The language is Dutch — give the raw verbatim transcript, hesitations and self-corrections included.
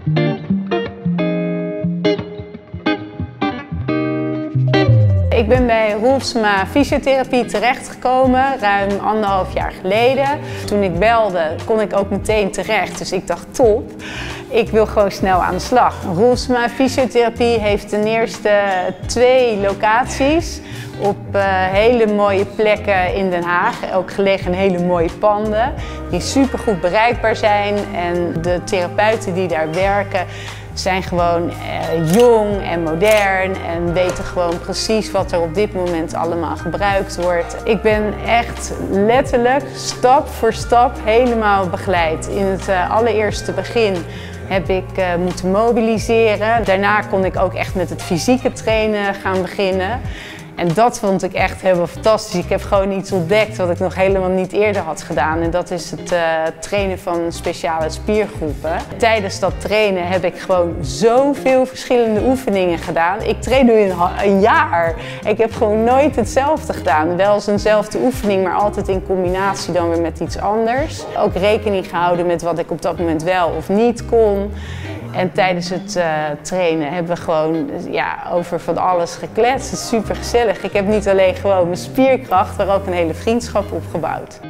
Ik ben bij Roelsema Fysiotherapie terechtgekomen, ruim anderhalf jaar geleden. Toen ik belde, kon ik ook meteen terecht, dus ik dacht top. Ik wil gewoon snel aan de slag. Roelsema Fysiotherapie heeft ten eerste twee locaties op uh, hele mooie plekken in Den Haag, ook gelegen in hele mooie panden, die super goed bereikbaar zijn. En de therapeuten die daar werken zijn gewoon uh, jong en modern en weten gewoon precies wat er op dit moment allemaal gebruikt wordt. Ik ben echt letterlijk stap voor stap helemaal begeleid. In het uh, allereerste begin heb ik uh, moeten mobiliseren. Daarna kon ik ook echt met het fysieke trainen gaan beginnen. En dat vond ik echt helemaal fantastisch. Ik heb gewoon iets ontdekt wat ik nog helemaal niet eerder had gedaan. En dat is het uh, trainen van speciale spiergroepen. Tijdens dat trainen heb ik gewoon zoveel verschillende oefeningen gedaan. Ik train nu een, een jaar. Ik heb gewoon nooit hetzelfde gedaan. Wel eens eenzelfde oefening, maar altijd in combinatie dan weer met iets anders. Ook rekening gehouden met wat ik op dat moment wel of niet kon. En tijdens het uh, trainen hebben we gewoon ja, over van alles gekletst. Het is super gezellig. Ik heb niet alleen gewoon mijn spierkracht, maar ook een hele vriendschap opgebouwd.